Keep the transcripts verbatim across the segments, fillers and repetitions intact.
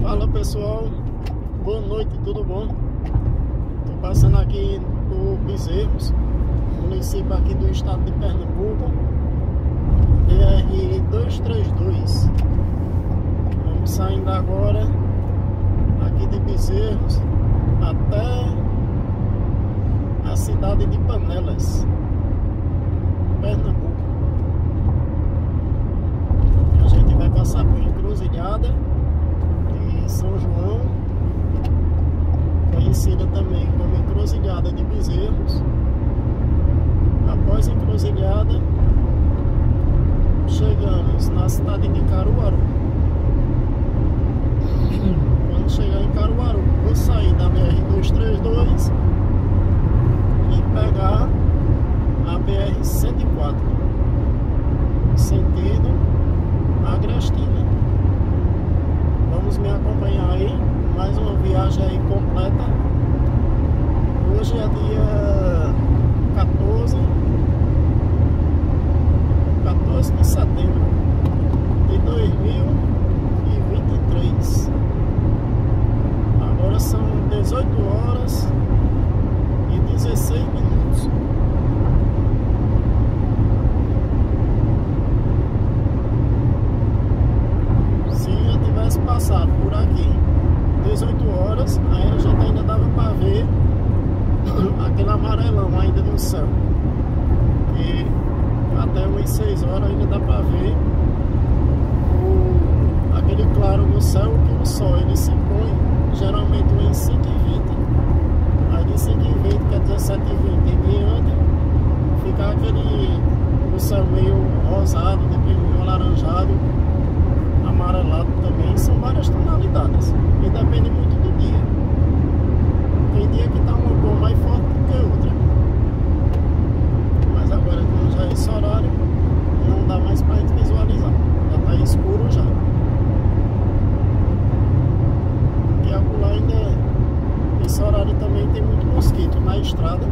Fala pessoal, boa noite, tudo bom? Tô passando aqui por Bezerros, município aqui do estado de Pernambuco, B R duzentos e trinta e dois. Vamos saindo agora aqui de Bezerros até a cidade de Panelas, Pernambuco. A gente vai passar por Encruzilhada de São João, conhecida também como Encruzilhada de Bezerros. Após Encruzilhada, chegamos na cidade de Caruaru. Quando chegar em Caruaru, vou sair da B R duzentos e trinta e dois e pegar a B R cento e quatro, sentido Agrestina. Vamos me acompanhar aí, mais uma viagem aí completa. Hoje é dia quatorze de setembro de dois mil e vinte e três. Agora são dezoito horas e dezesseis minutos. Se eu tivesse passado por aqui dezoito horas, aí a gente ainda dava para ver aquele amarelão ainda no céu. E até umas seis horas ainda dá para ver o, aquele claro no céu, que o sol ele se põe geralmente em cinco e vinte. Aí de cinco e vinte, que é dezessete e vinte em diante, fica aquele o céu meio rosado, depois meio alaranjado, amarelado também. São várias tonalidades e depende muito do dia. Tem dia que tá uma cor mais forte do que outra, mas agora como já é esse horário, não dá mais pra gente visualizar, já tá escuro já. E acolá ainda, esse horário também tem muito mosquito na estrada.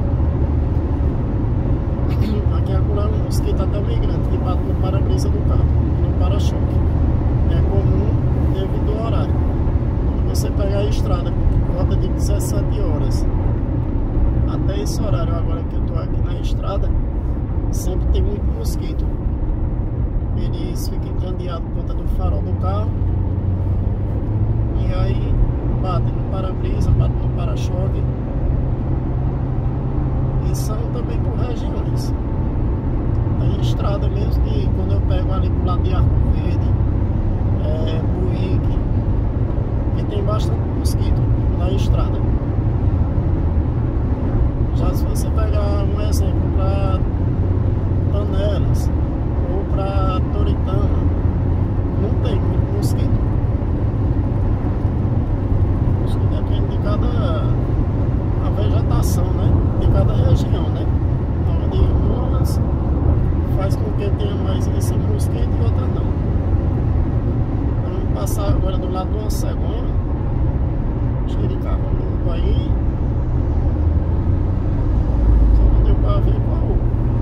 Aqui acolá um mosquito até meio grande, que bate no para-brisa do carro, no para-choque. É comum devido ao horário. Quando você pegar a estrada por volta de dezessete horas até esse horário agora que eu tô aqui na estrada, sempre tem muito mosquito. Eles ficam encandeados por conta do farol do carro, e aí bate no para-brisa, bate no para-choque. E são também por regiões. Tem estrada mesmo que quando eu pego ali pro lado de Arco Verde, é, Buíque, que tem bastante mosquito na estrada. Já se você pegar um exemplo para Panelas ou para Toritama, não tem muito mosquito. Acho que depende de cada a vegetação, né? De cada região, né? Onde umas faz com que tenha mais esse mosquito e outras não. Vamos passar agora do lado de uma cegonha, cheio de carro novo aí. Só não deu para ver qual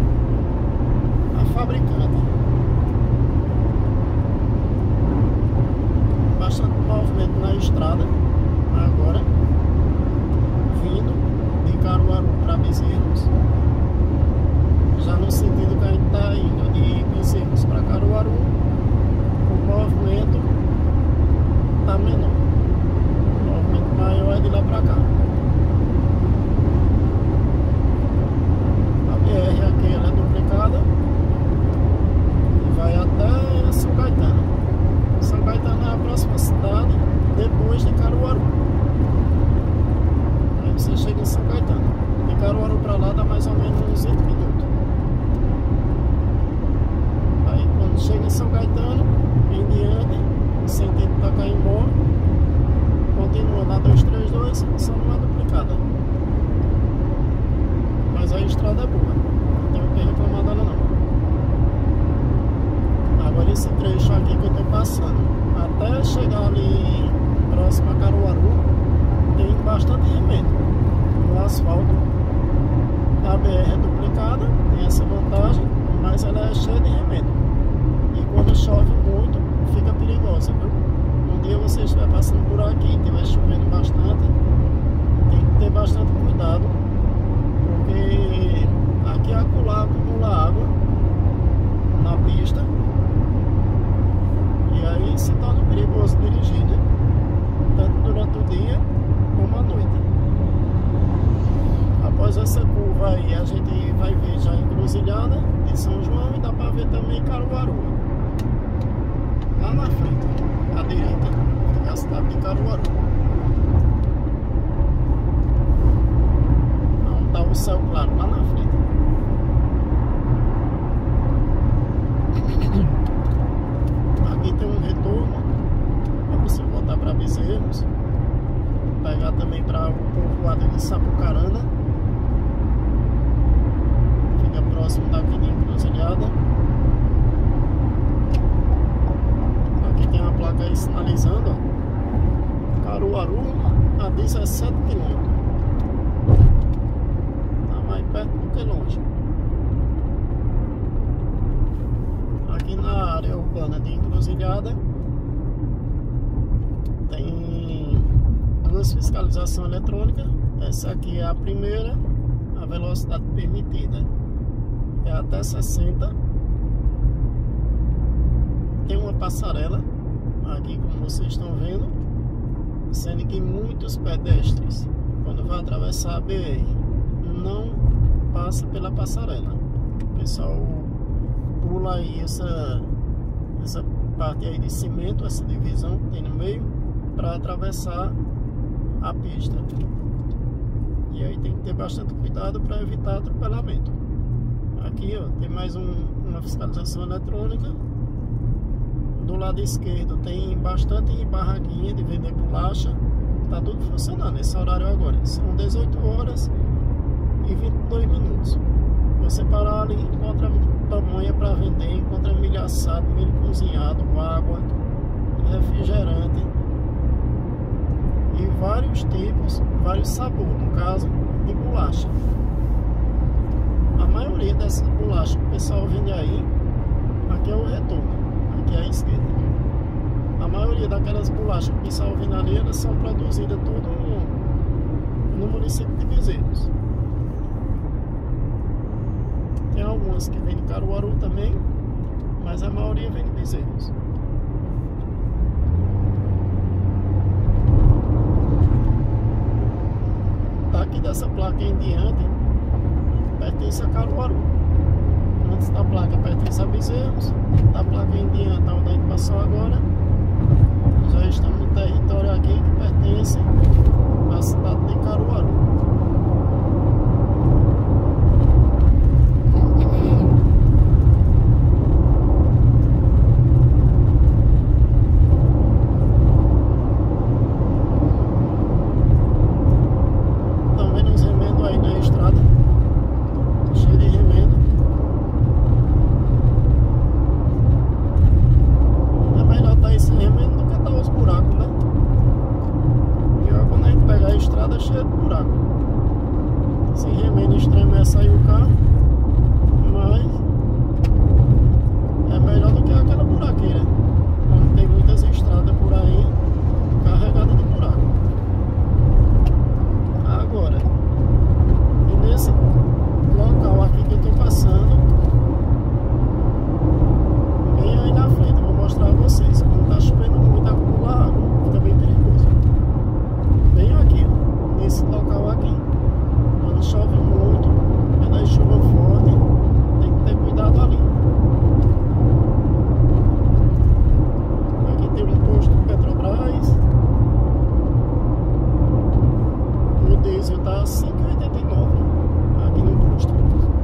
a fabricante. Bastante movimento na estrada agora, vindo de Caruaru para Bezerros, já no sentido que a gente está indo de Bezerros para Caruaru, o movimento está menor, o movimento maior é de lá para cá. A B R aqui ela é duplicada e vai até São Caetano. São Caetano é a próxima cidade depois de Caruaru. Aí você chega em São Caetano. De Caruaru para lá dá mais ou menos uns vinte minutos. Aí quando chega em São Caetano, em diante, sentido Tacaimbó, continua na duzentos e trinta e dois, só não é duplicada. Mas a estrada é boa, não tem o que reclamar dela não. Agora esse trecho aqui que eu tô passando, até chegar ali próximo a Caruaru, tem bastante remendo no asfalto. A B R é duplicada, tem essa vantagem, mas ela é cheia de remendo. E quando chove muito, fica perigosa, viu? Um dia você estiver passando por vai, a gente vai ver já em Encruzilhada de São João e dá para ver também Caruaru. Lá na frente, à direita, é a cidade de Caruaru. Onde tá o céu claro, lá na frente. Aqui tem um retorno para você voltar para Bezerros. Pegar também para o povoado de Sapucarana. Fica próximo daqui de Encruzilhada. Aqui tem uma placa aí sinalizando, ó, Caruaru a dezessete quilômetros. Tá mais perto do que longe. Aqui na área urbana de Encruzilhada tem duas fiscalizações eletrônicas. Essa aqui é a primeira, a velocidade permitida é até sessenta. Tem uma passarela aqui, como vocês estão vendo, sendo que muitos pedestres, quando vai atravessar a B R, não passa pela passarela. O pessoal pula aí essa, essa parte aí de cimento, essa divisão que tem no meio, para atravessar a pista. E aí tem que ter bastante cuidado para evitar atropelamento. Aqui, ó, tem mais um, uma fiscalização eletrônica. Do lado esquerdo tem bastante barraquinha de vender bolacha. Tá tudo funcionando nesse horário agora. São dezoito horas e vinte e dois minutos. Você parar ali, encontra pamonha para vender, encontra milho assado, milho cozinhado, água, refrigerante e vários tipos, vários sabores, no caso, de bolacha. A maioria dessas bolachas que o pessoal vende aí, aqui é o retorno, aqui é a esquerda. A maioria daquelas bolachas que o pessoal vende ali, elas são produzidas tudo no, no município de Bezerros. Tem algumas que vêm de Caruaru também, mas a maioria vem de Bezerros. Daqui dessa placa em diante, pertence a Caruaru. Antes da placa pertence a Bezerros, da placa em diante, onde a gente passou agora, já estamos no território aqui que pertence à cidade de Caruaru. Cheio de buraco. Se remendo extremo é sair o carro, mas é melhor do que aquela buraqueira, onde tem muitas estradas por aí carregadas de buraco. Agora, e nesse local aqui que eu estou passando, bem aí na frente, eu vou mostrar a vocês. Quando está chovendo muito, acumula água, fica bem perigoso. Bem aqui, ó, nesse local aqui, quando chove muito, quando é chuva forte, tem que ter cuidado ali. Aqui tem um posto Petrobras, o diesel está cinco reais e oitenta e nove centavos aqui no posto.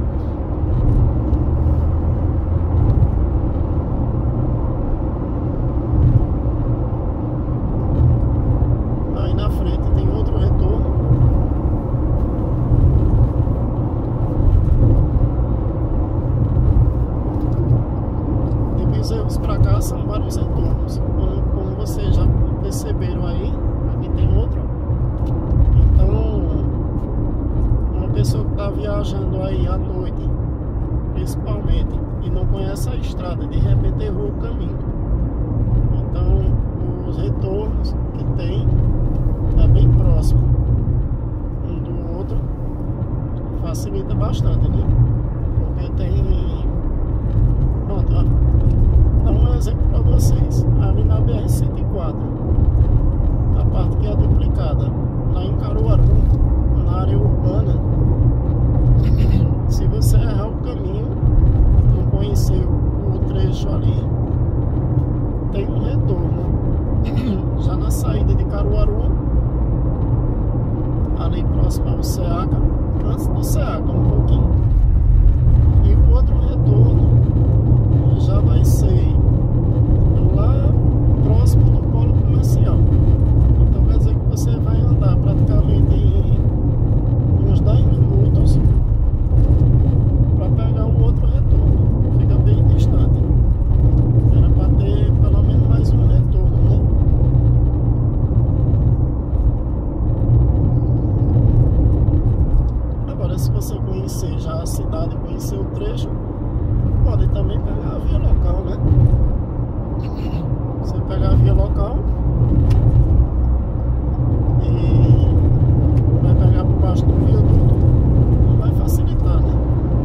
Aí na frente tem outro retorno. De Bezerros para cá são vários retornos. Como, como vocês já perceberam aí, aqui tem outro. Então, uma pessoa que está viajando aí à noite, principalmente, e não conhece a estrada, de repente errou o caminho. Então, os retornos que tem é bem próximo um do outro, facilita bastante, né? Porque tem... Pronto, ó. Dá um exemplo para vocês. Ali na B R cento e quatro, a parte que é duplicada, lá em Caruaru, na área urbana, Caruaru, ali próximo ao SEACA, antes do SEACA um pouquinho. E o outro retorno já vai ser lá próximo do polo comercial. Então quer dizer que você vai andar praticamente em uns dez minutos para pegar o outro retorno. Fica bem distante. Era para ter pelo menos mais um retorno, né? Agora, se você conhecer já a cidade, conhecer o trecho, pode também pegar a via local, né? Você pegar a via local e vai pegar por baixo do viaduto, vai facilitar, né?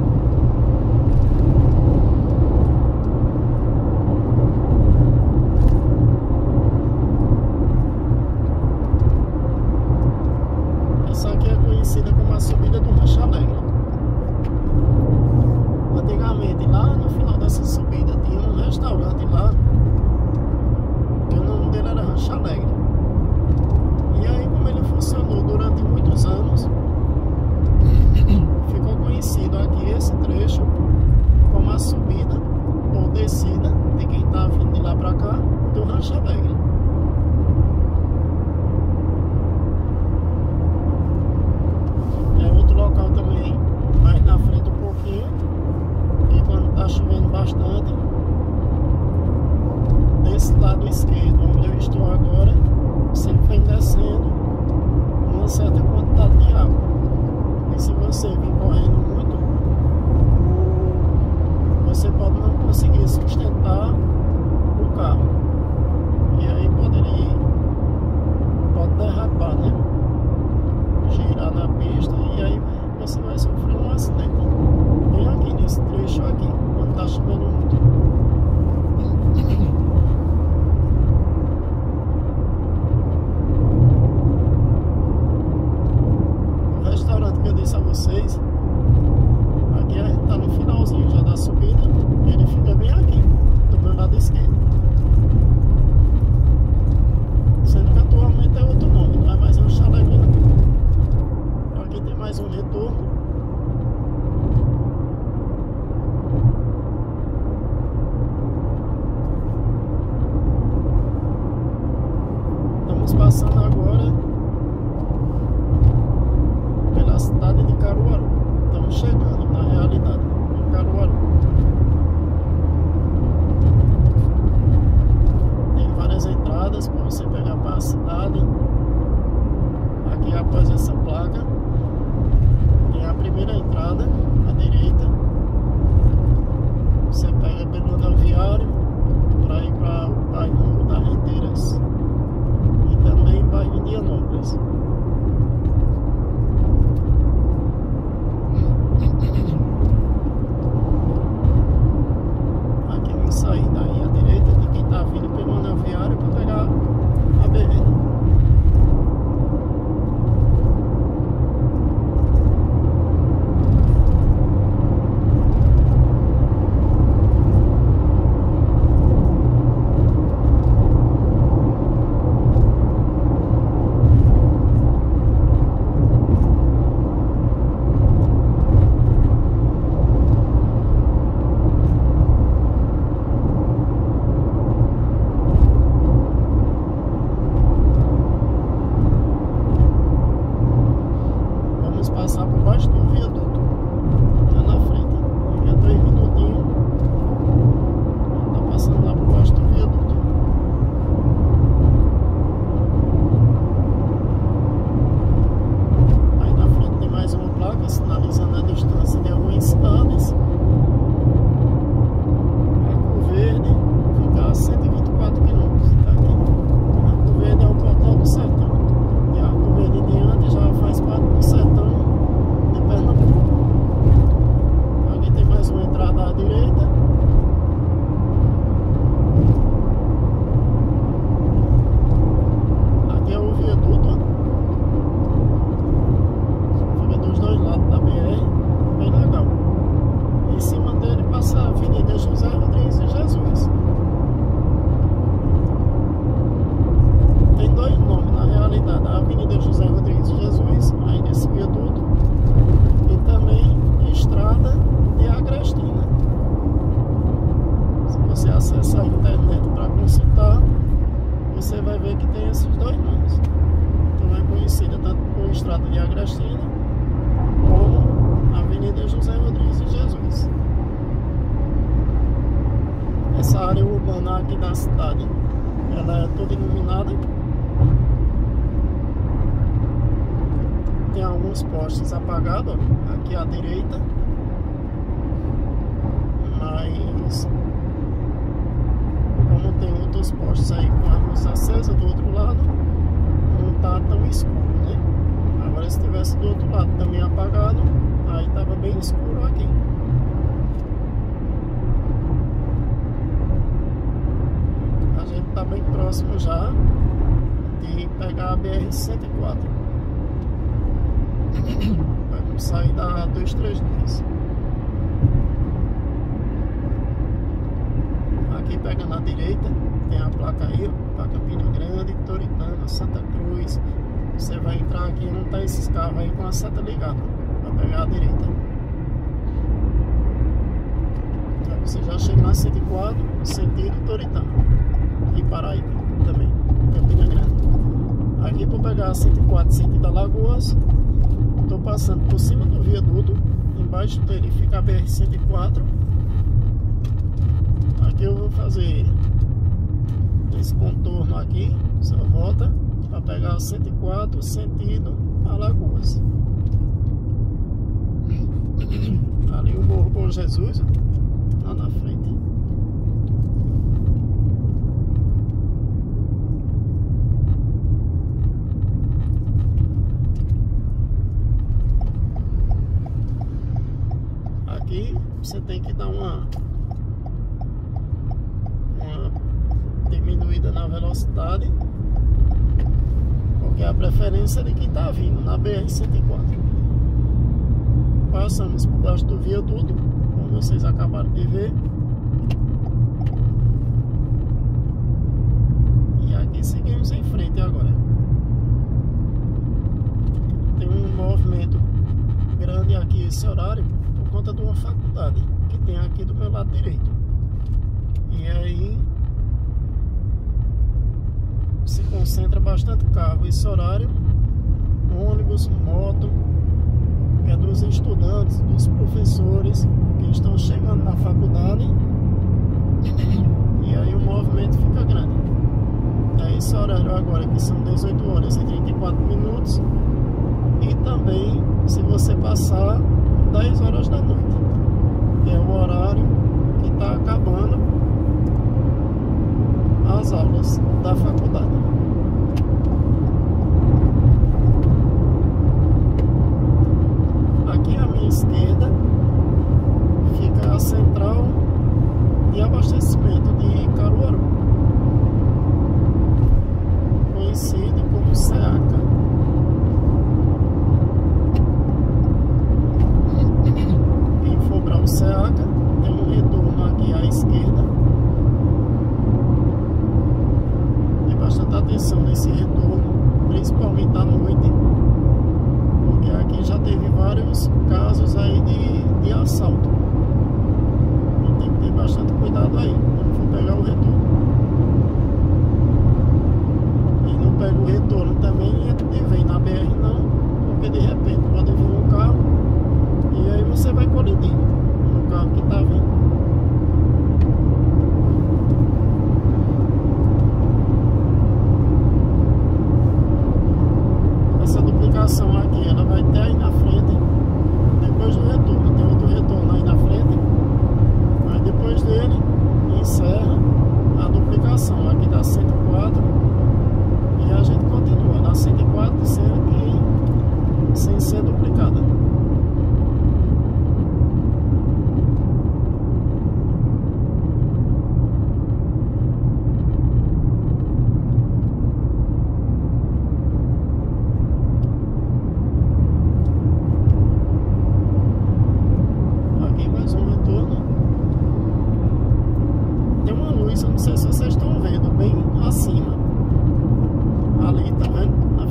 Essa aqui é conhecida como a subida do Rancho Alegre. Antigamente, lá no final dessa subida, tinha um restaurante lá, que o nome dele era Rancho Alegre. E aí, como ele funcionou durante muitos anos, ficou conhecido aqui esse trecho como a subida ou descida de quem está vindo de lá para cá do Rancho Alegre. É outro local também, mais na frente um pouquinho, que quando está chovendo bastante, desse lado esquerdo, onde eu estou agora, sempre vem descendo uma certa quantidade de água. E se você vir correndo muito, você pode não conseguir sustentar o carro. E aí poderia, pode derrapar, né? Girar na pista e aí você vai sofrer um acidente. Bem aqui nesse trecho aqui, quando está chovendo muito. O restaurante que eu disse a vocês, aqui a gente está no finalzinho já da subida, ele fica bem aqui, do meu lado esquerdo. Sendo que atualmente é outro nome, não é mais um Rancho Alegre. Aqui tem mais um retorno. Estamos passando agora pela cidade de Caruaru. Estamos chegando, na realidade, em Caruaru. Tem várias entradas para você pegar para a cidade. Aqui após essa placa tem a primeira entrada à direita. Você pega pelo rodoviário para ir para o bairro da Rendeiras e também bairro Indianópolis. Aqui é uma saída aí à direita de quem está vindo pelo rodoviário para pegar a B R. Avenida José Rodrigues de Jesus, aí nesse viaduto, e também estrada de Agrestina. Se você acessar a internet para consultar, você vai ver que tem esses dois nomes. Então é conhecida tanto por estrada de Agrestina como Avenida José Rodrigues de Jesus. Essa área urbana aqui da cidade, ela é toda iluminada. Tem alguns postes apagados aqui à direita, mas como tem outros postes aí com a luz acesa do outro lado, não tá tão escuro, né? Agora se tivesse do outro lado também apagado, aí tava bem escuro aqui. A gente tá bem próximo já de pegar a B R cento e quatro. Vamos sair da duzentos e trinta e dois. Aqui pegando à direita, tem a placa aí, para Campina Grande, Toritama, Santa Cruz. Você vai entrar aqui, não tá esses carros aí com a seta ligada, para pegar à direita. Aí você já chega na cento e quatro, sentido Toritama e Paraíba também, Campina Grande. Aqui para pegar a cento e quatro, sentido Alagoas, estou passando por cima do viaduto, embaixo dele fica a B R cento e quatro. Aqui eu vou fazer esse contorno aqui, só volta para pegar a cento e quatro, sentido Alagoas. Ali o Morro Bom Jesus, ó, lá na frente. Aqui você tem que dar uma diminuída na velocidade, porque é a preferência de quem está vindo na B R cento e quatro. Passamos por baixo do viaduto, como vocês acabaram de ver, e aqui seguimos em frente agora. Tem um movimento grande aqui esse horário por conta de uma faculdade que tem aqui do meu lado direito, e aí se concentra bastante carro esse horário, ônibus, moto, que é dos estudantes, dos professores que estão chegando na faculdade, e aí o movimento fica grande. É esse horário agora que são dezoito horas e trinta e quatro minutos, e também se você passar dez horas da noite, que é o horário que está acabando as aulas da faculdade. Aqui à minha esquerda fica a central de abastecimento de Caruaru, conhecido como SEACA. Quem for para o SEACA tem um retorno aqui à esquerda. Bastante atenção nesse retorno, principalmente à noite, porque aqui já teve vários casos aí de, de assalto. Então tem que ter bastante cuidado aí quando for pegar o retorno. E não pega o retorno também e vem na B R não, porque de repente pode vir um carro e aí você vai colidir no carro que está vindo. Aqui ela vai até aí na frente, depois do retorno, tem outro retorno aí na frente, aí depois dele encerra a duplicação aqui da cento e quatro, e a gente continua na cento e quatro sendo que sem ser duplicada. Não sei se vocês estão vendo bem acima ali, tá vendo?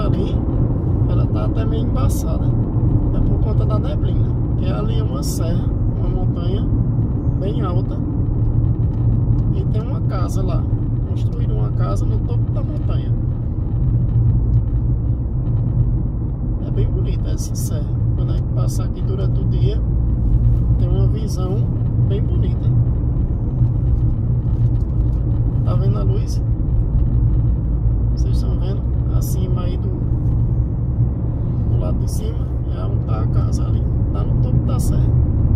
ali, ela tá até meio embaçada. É por conta da neblina, que ali é uma serra, uma montanha bem alta, e tem uma casa lá. Construíram uma casa no topo da montanha. É bem bonita essa serra. Quando a gente passar aqui durante o dia, tem uma visão bem bonita. Tá vendo a luz? Vocês estão vendo? Acima aí do, do lado de cima é onde tá a casa ali. Tá no topo da serra.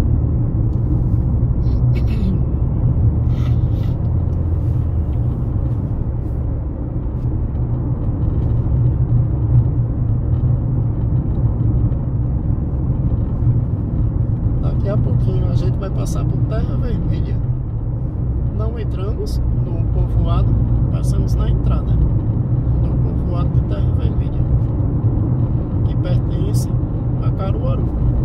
Daqui a pouquinho a gente vai passar por Terra Vermelha. Não entramos no povoado, passamos na entrada do povoado de Terra Vermelha, que pertence a Caruaru.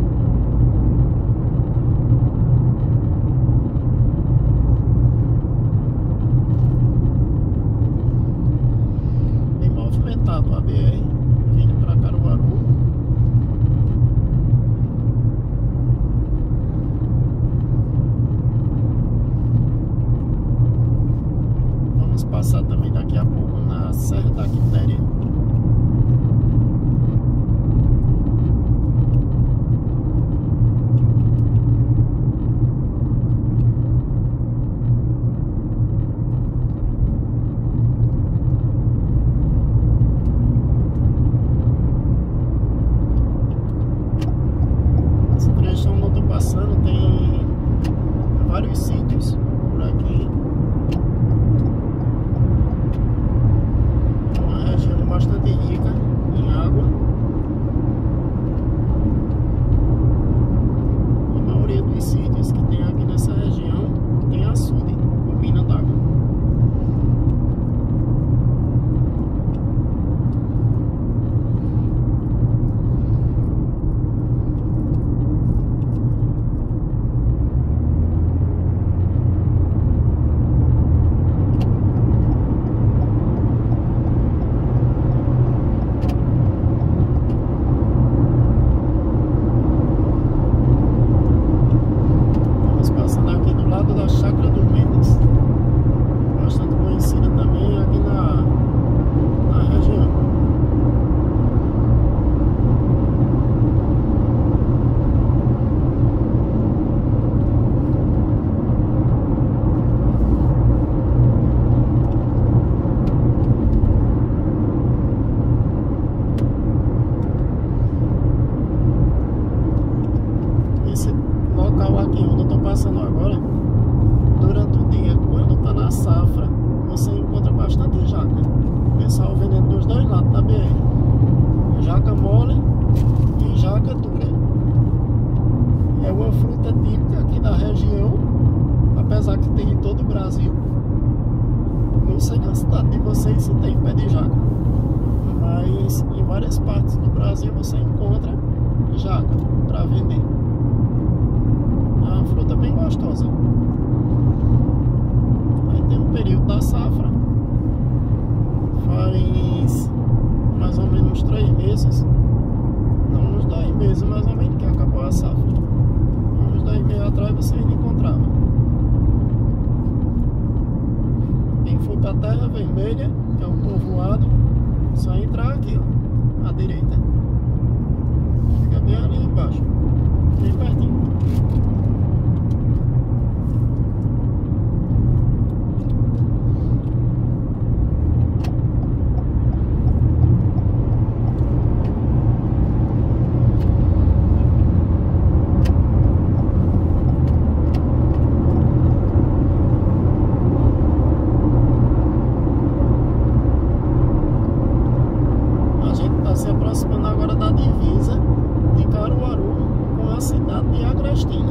Bem movimentado a B R vindo para Caruaru. Passar também daqui a pouco na Serra da Quitéria. Esse trecho onde eu tô passando tem vários sítios por aqui. Bastante rica em água. A maioria dos sítios que tem aqui nessa região tem açude com mina d'água. Da Chácara do Mendes, bastante conhecida também aqui na, na região. Esse local aqui onde eu tô passando agora, durante o dia, quando tá na safra, você encontra bastante jaca. O pessoal vendendo dos dois lados da B R. Jaca mole e jaca dura. É uma fruta típica aqui da região, apesar que tem em todo o Brasil. Não sei na cidade de vocês se tem pé de jaca, mas em várias partes do Brasil você encontra jaca para vender. É uma fruta bem gostosa. Tem um período da safra, faz mais ou menos três meses, não uns dez meses mais ou menos que acabou a safra. Uns dez meses atrás você ainda encontrava. Quem for para Terra Vermelha, que é o povoado, só entrar aqui, ó, à direita. Fica bem ali embaixo, bem pertinho. Se aproximando agora da divisa de Caruaru com a cidade de Agrestina.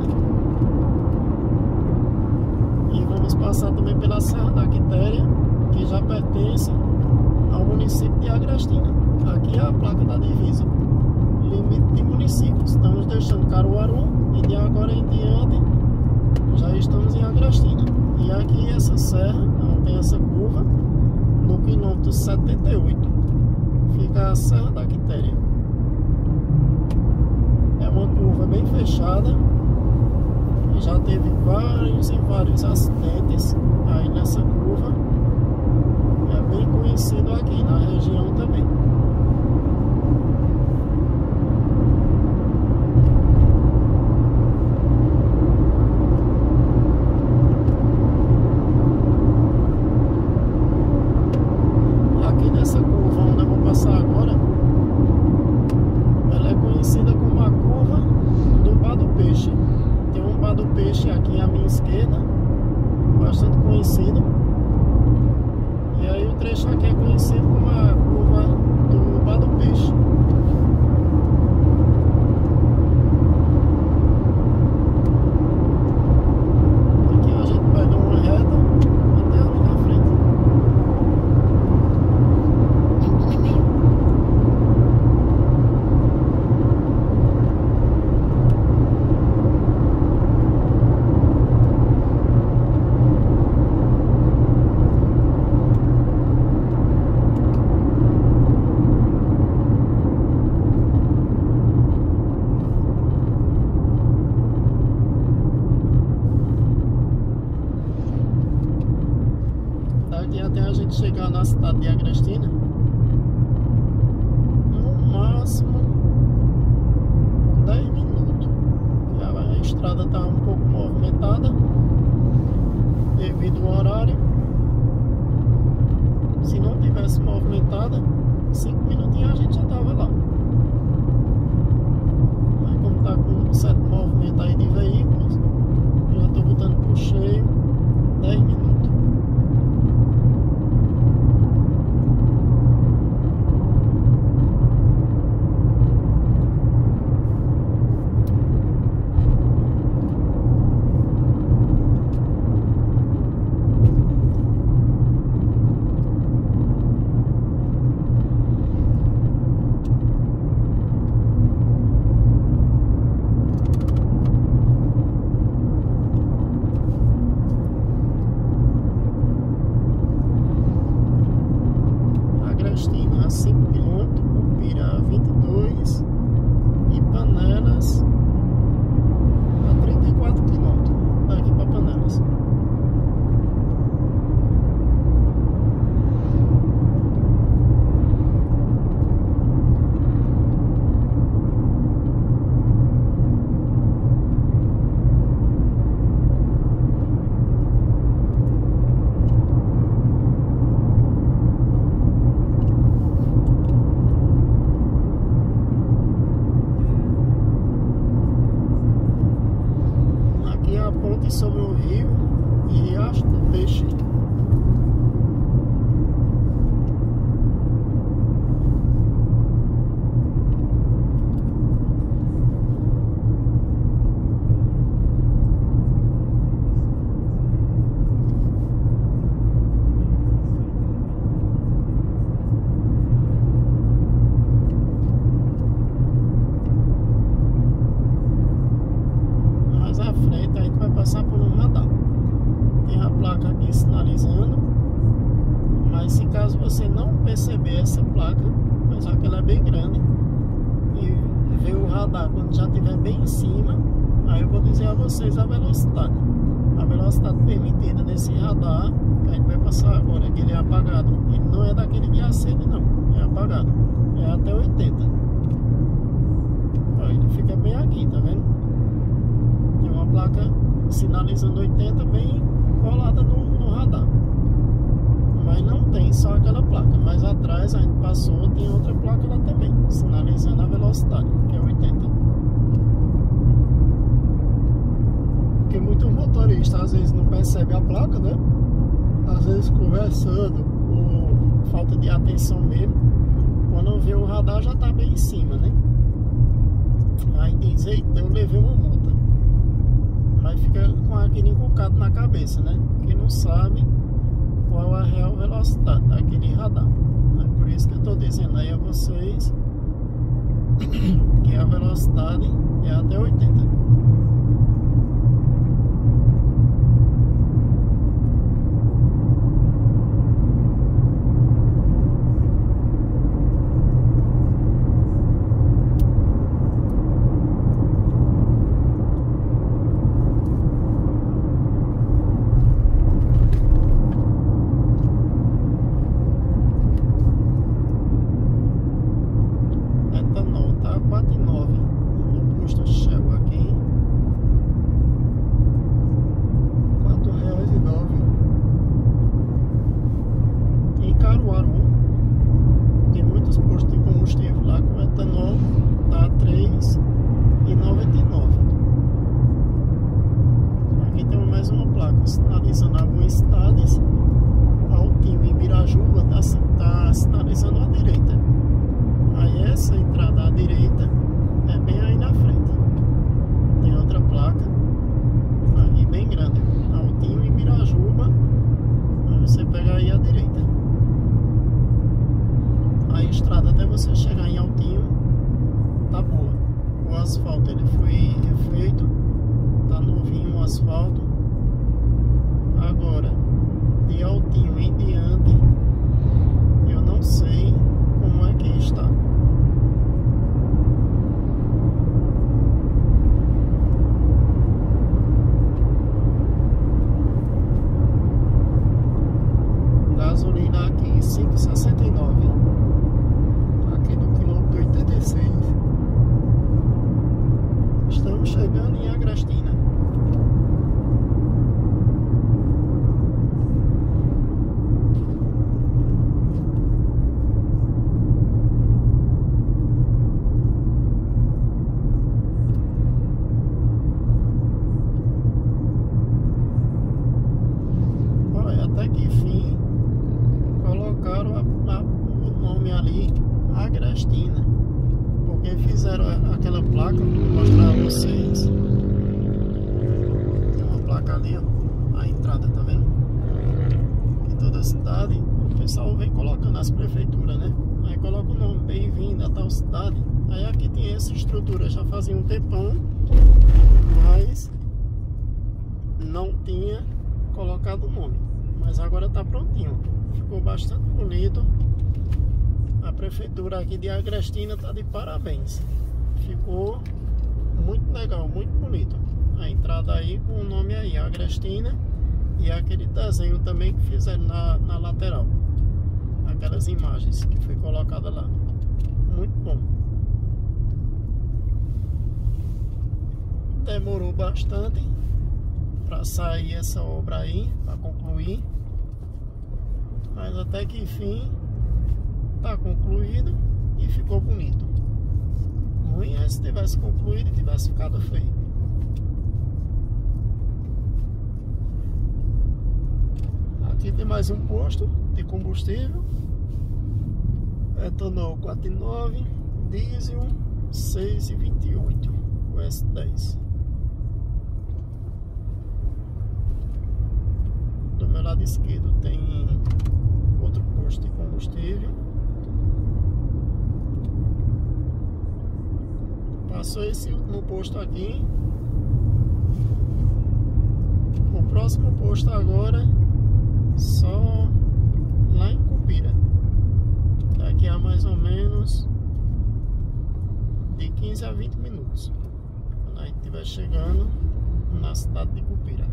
E vamos passar também pela Serra da Quitéria, que já pertence ao município de Agrestina. Aqui é a placa da divisa, limite de municípios. Estamos deixando Caruaru e de agora em diante já estamos em Agrestina. E aqui essa serra, onde tem essa curva, no quilômetro setenta e oito. fica a Serra da Quitéria. É uma curva bem fechada. Já teve vários e vários acidentes aí nessa curva. É bem conhecido aqui na região também. Aqui nessa curva onde eu vou passar agora, ela é conhecida como a curva do Bar do Peixe. Tem um Bar do Peixe aqui à minha esquerda, bastante conhecido. E aí o trecho aqui é conhecido como a curva do Bar do Peixe. Aqui a gente pega uma reta até ali na frente. Daqui até a gente chegar na cidade de Agrestina, no máximo dez minutos. A estrada está um pouco movimentada devido ao horário. Se não tivesse movimentada, cinco minutinhos a gente já estava lá. Mas como está com um certo movimento aí de veículos, eu já estou botando por cheio dez minutos. Agrestina a cinco quilômetros, Cupira a vinte e dois e Panelas a trinta e quatro quilômetros daqui para Panelas. A ponte sobre o rio e Riacho do Peixe. Mais à frente a gente vai passar por um radar. Tem a placa aqui sinalizando, mas se caso você não perceber essa placa, apesar que ela é bem grande, e ver o radar quando já estiver bem em cima, aí eu vou dizer a vocês a velocidade. A velocidade permitida nesse radar que a gente vai passar agora, que ele é apagado. Ele não é daquele de acende, não, é apagado. É até oitenta. Aí ele fica bem aqui, tá vendo? Tem uma placa sinalizando oitenta bem colada no, no radar. Mas não tem só aquela placa. Mais atrás a gente passou, tem outra placa lá também, sinalizando a velocidade, que é oitenta. Porque muitos motoristas às vezes não percebem a placa, né? Às vezes conversando, ou falta de atenção mesmo. Quando vê o radar já tá bem em cima, né? Aí diz, eita, eu levei uma multa. Aí fica com aquele encucado na cabeça, né? Quem não sabe qual a real velocidade daquele radar. É por isso que eu tô dizendo aí a vocês que a velocidade é até oitenta. estrada até você chegar em Altinho tá boa. O asfalto ele foi refeito, tá novinho o asfalto. Agora, de Altinho em diante, eu não sei como é que está. Gasolina aqui cinco reais e sessenta e nove centavos. Aqui no quilômetro oitenta e seis. Estamos chegando em Agrestina. Olha, até que enfim colocaram a, a, o nome ali, Agrestina. Porque fizeram aquela placa, vou mostrar a vocês. Tem uma placa ali, ó, a entrada, tá vendo? Em toda a cidade, o pessoal vem colocando as prefeituras, né? Aí coloca o nome, bem-vindo a tal cidade. Aí aqui tem essa estrutura, já fazia um tempão, mas não tinha colocado o nome. Mas agora tá prontinho, ficou bastante bonito. A prefeitura aqui de Agrestina tá de parabéns. Ficou muito legal, muito bonito. A entrada aí com o nome aí, Agrestina. E aquele desenho também que fizeram na, na lateral. Aquelas imagens que foi colocada lá. Muito bom. Demorou bastante para sair essa obra aí, para concluir. Mas até que enfim tá concluído e ficou bonito. Ruim é se tivesse concluído e tivesse ficado feio. Aqui tem mais um posto de combustível. Etanol quatro e nove, diesel seis e vinte e oito, o S dez. Do meu lado esquerdo tem outro posto de combustível. Passou esse último posto aqui. O próximo posto agora só lá em Cupira. Daqui a mais ou menos de quinze a vinte minutos, quando a gente estiver chegando na cidade de Cupira.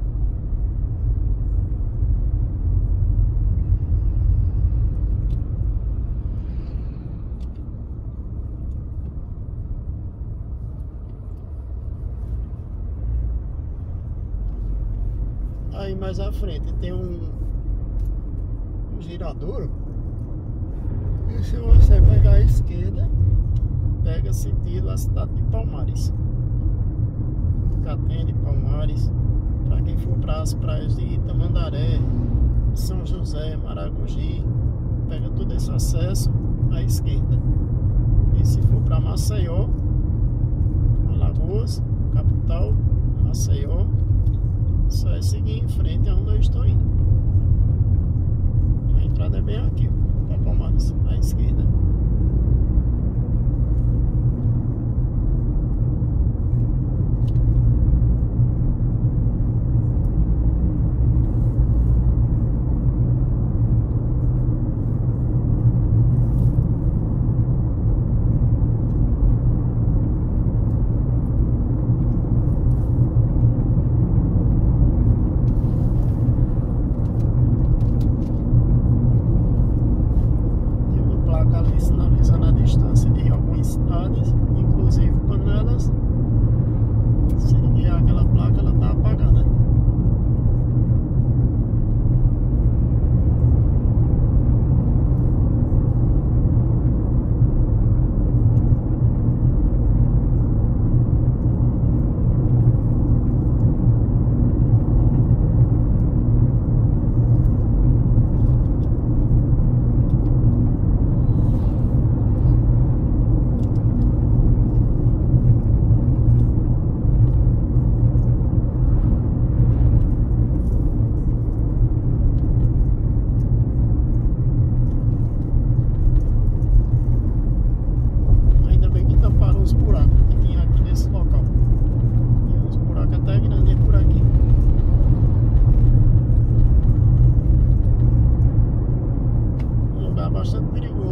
Aí mais à frente tem um, um giradouro. E se você pegar a esquerda, pega sentido a cidade de Palmares. Catende, Palmares. Para quem for para as praias de Itamandaré, São José, Maragogi, pega todo esse acesso à esquerda. E se for para Maceió, Alagoas, capital, Maceió, só é seguir em frente aonde eu estou indo. A entrada é bem aqui, para Palmares, à esquerda.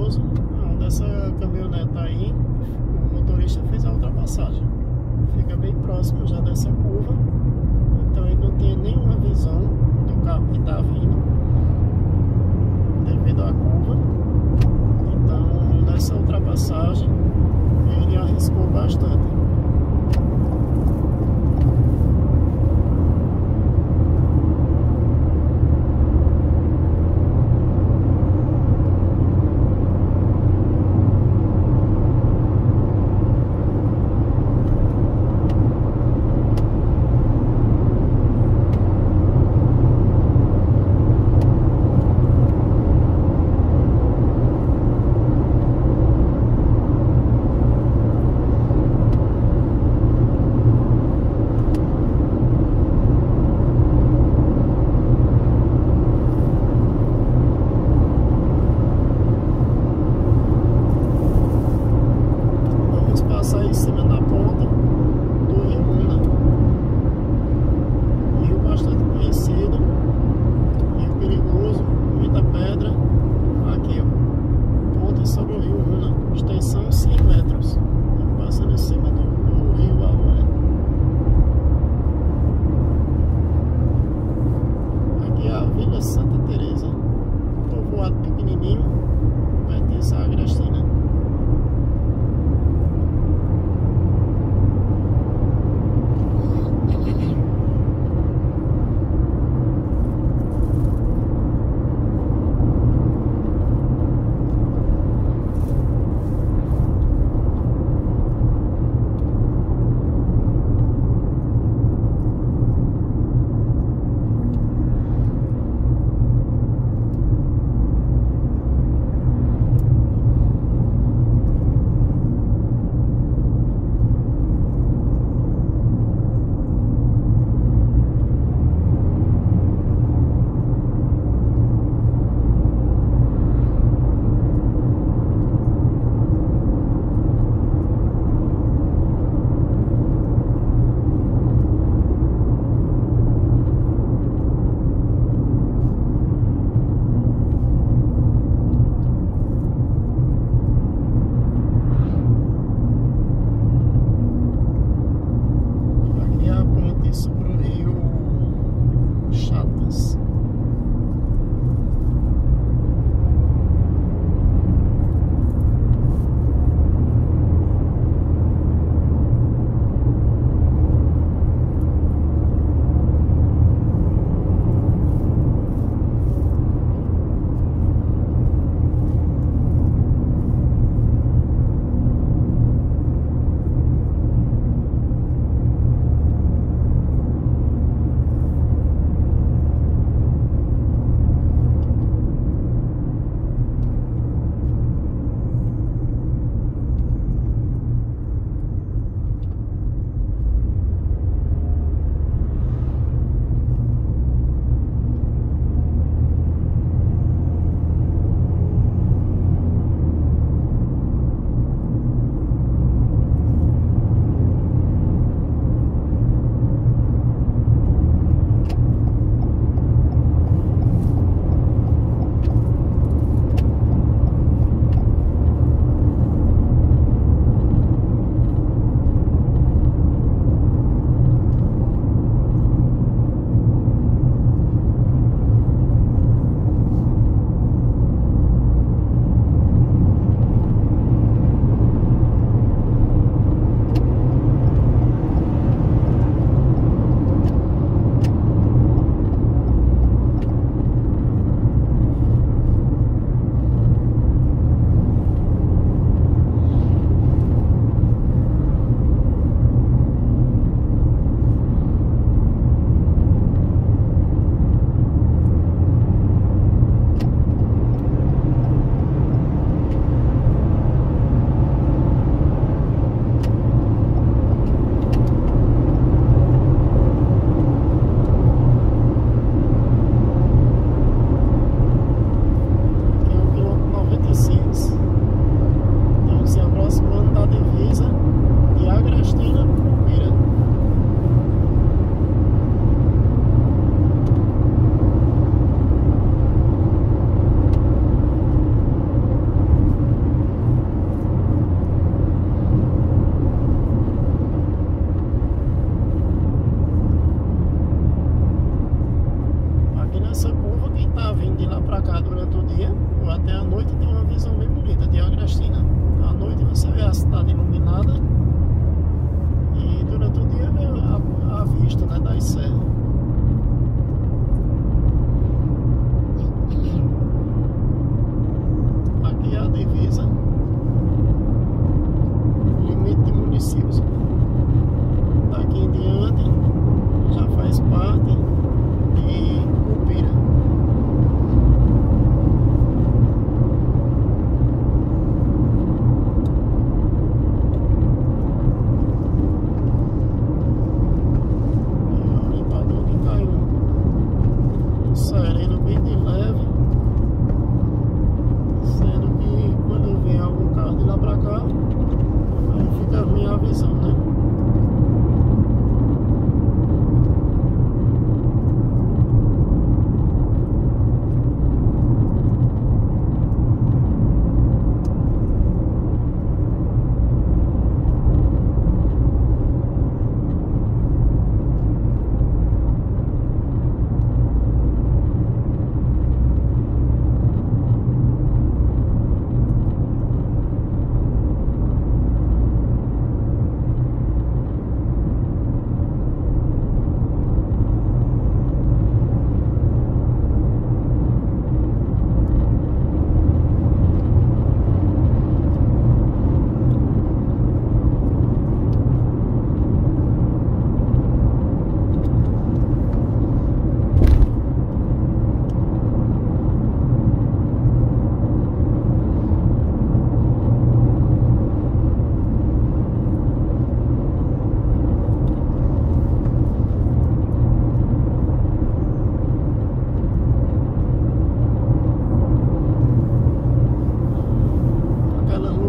perigoso. Onde essa caminhoneta aí, o motorista fez a ultrapassagem. Fica bem próximo já dessa curva, então ele não tem nenhuma visão do carro que está vindo devido à curva. Então nessa ultrapassagem ele arriscou bastante.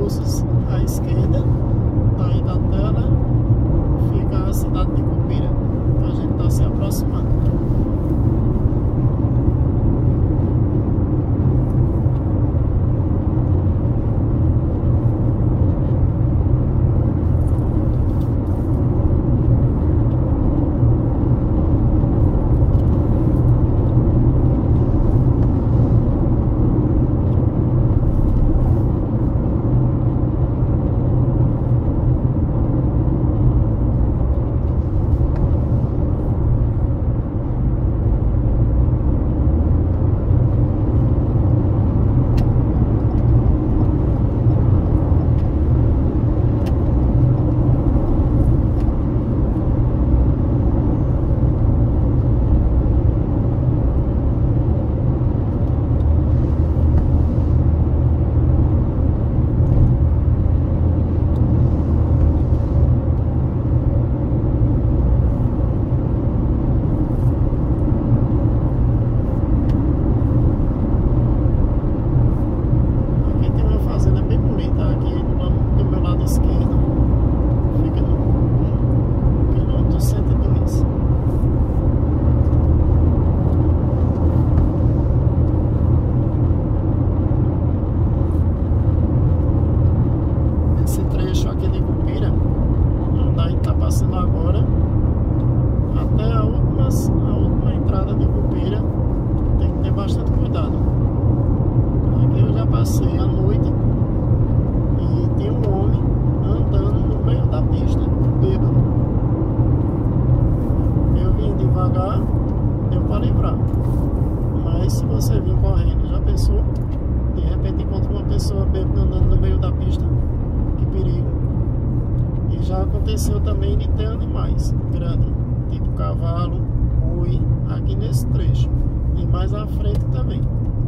Poços, à esquerda, daí da tela, fica a cidade de Cupira. A gente está se aproximando. Agora até a última, a última entrada de Cupira tem que ter bastante cuidado. Aqui eu já passei a noite e tinha um homem andando no meio da pista, bêbado. Eu vim devagar, deu para livrar, mas se você vir correndo, já pensou? De repente encontra uma pessoa bêbada andando no meio da pista, que perigo. E já aconteceu também de ter animais grandes, tipo cavalo, boi, aqui nesse trecho. E mais à frente também.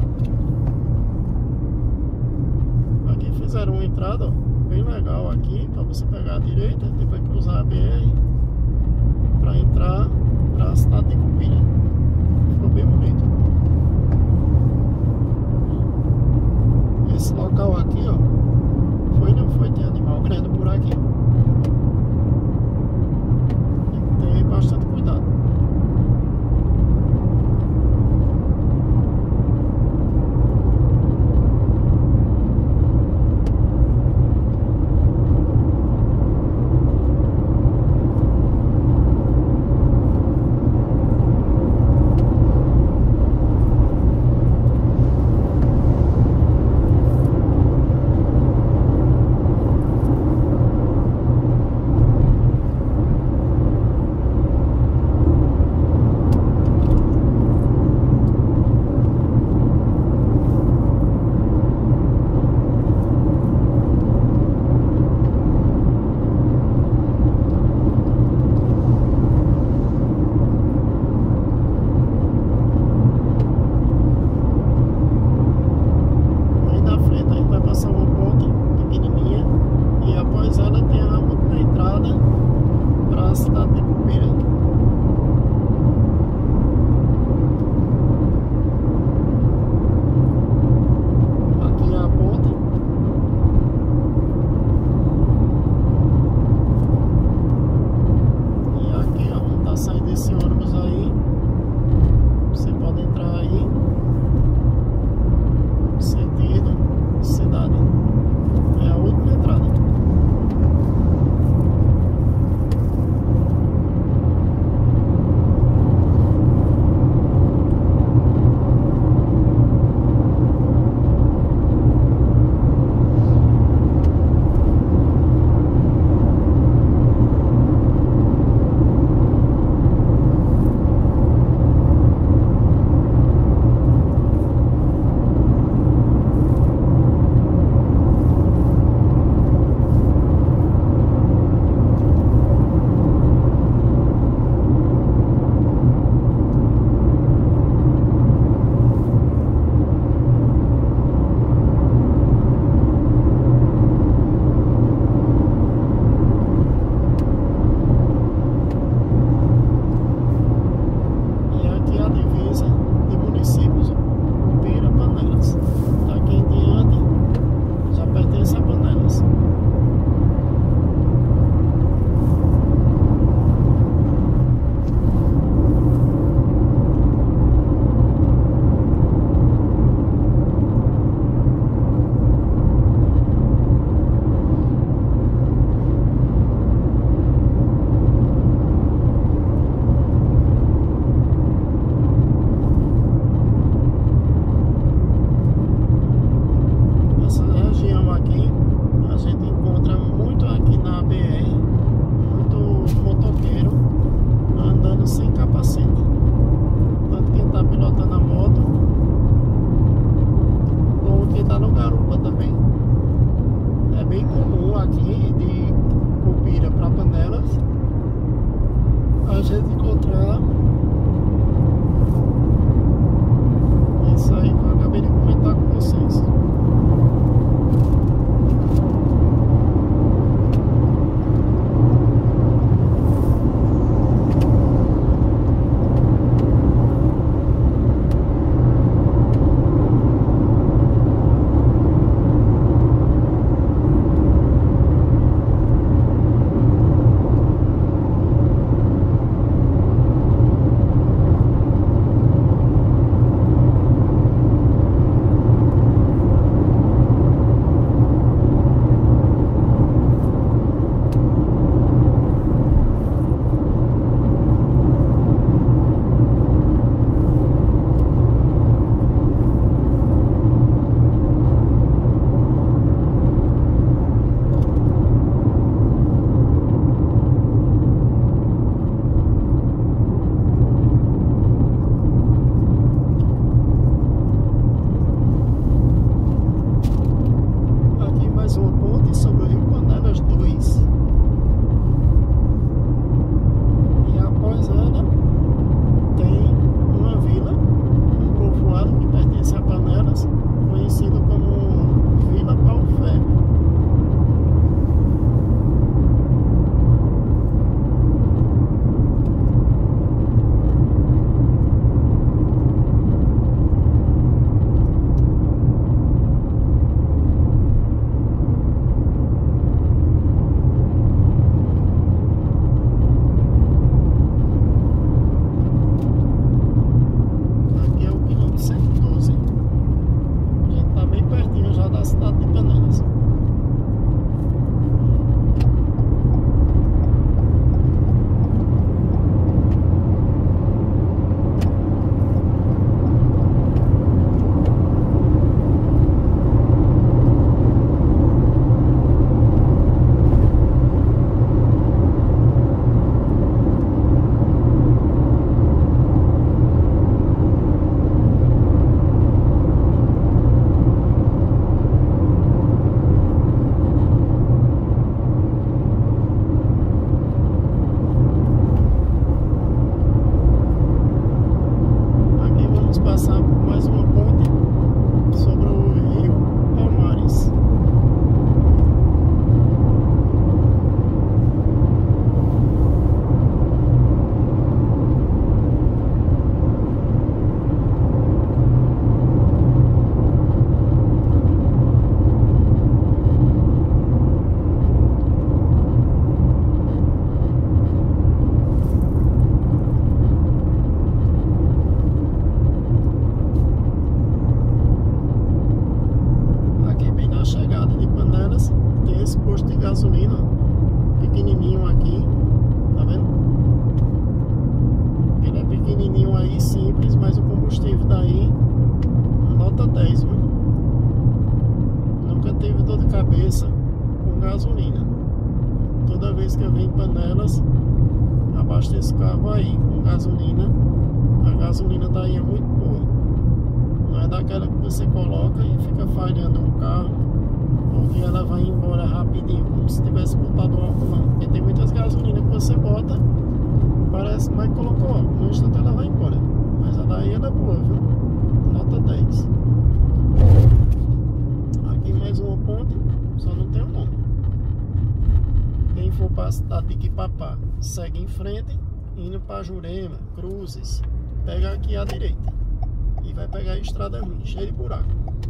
Aqui fizeram uma entrada, ó, bem legal aqui, para você pegar a direita, depois cruzar a B R, para entrar para a cidade de Cupira. Ficou bem bonito. Esse local aqui, ó, foi não foi, tem animal grande por aqui. Tem bastante cuidado. mais uma ponte sobre o Rio Panelas dois. E após ela tem uma vila, um povoado que pertence a Panelas, conhecido como Vila Palferro. Da cidade de Panelas. Passar por mais uma ponte sobre o rio Palmares. Na chegada de Panelas tem esse posto de gasolina pequenininho aqui, tá vendo? Ele é pequenininho aí, simples, mas o combustível daí nota dez, viu? Nunca teve dor de cabeça com gasolina. Toda vez que eu venho em Panelas, abasteço o carro aí com gasolina. A gasolina daí é muito boa. Não é daquela que você coloca e fica falhando o carro, porque ela vai embora rapidinho, como se tivesse botado álcool, não. Porque tem muitas gasolinas que você bota, parece mais que colocou álcool, no instante ela vai embora. Mas a daí ela é boa, viu? Nota dez. Aqui mais uma ponte, só não tem o nome. Quem for para a cidade de Quipapá, segue em frente, indo para Jurema, Cruzes, pega aqui à direita. E vai pegar a estrada ruim, cheia de buraco.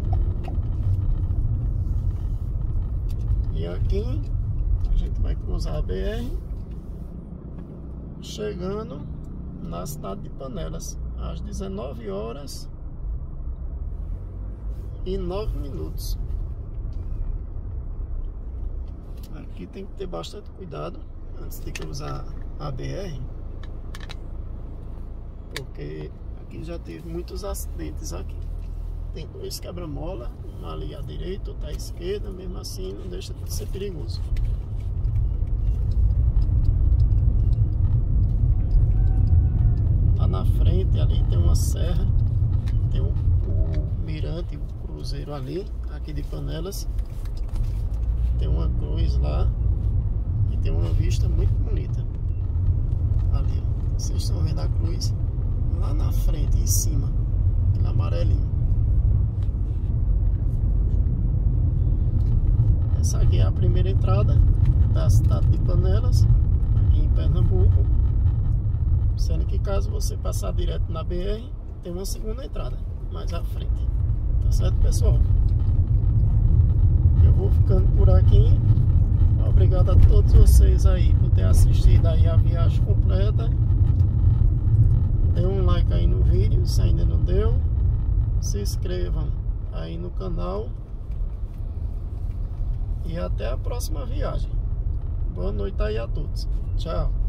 E aqui a gente vai cruzar a B R, chegando na cidade de Panelas às dezenove horas e nove minutos. Aqui tem que ter bastante cuidado antes de cruzar a B R, porque aqui já teve muitos acidentes aqui. Tem dois quebra-mola, um ali à direita, outro à esquerda, mesmo assim não deixa de ser perigoso. Lá na frente ali tem uma serra, tem o, o mirante, o cruzeiro ali, aqui de Panelas. Tem uma cruz lá e tem uma vista muito bonita. Ali, ó. Vocês estão vendo a cruz? Lá na frente, em cima, aquele amarelinho. Essa aqui é a primeira entrada da cidade de Panelas, aqui em Pernambuco. Sendo que caso você passar direto na B R, tem uma segunda entrada mais à frente. Tá certo, pessoal? Eu vou ficando por aqui. Obrigado a todos vocês aí por ter assistido aí a viagem completa. Dê um like aí no vídeo, se ainda não deu. Se inscrevam aí no canal. E até a próxima viagem. Boa noite aí a todos. Tchau.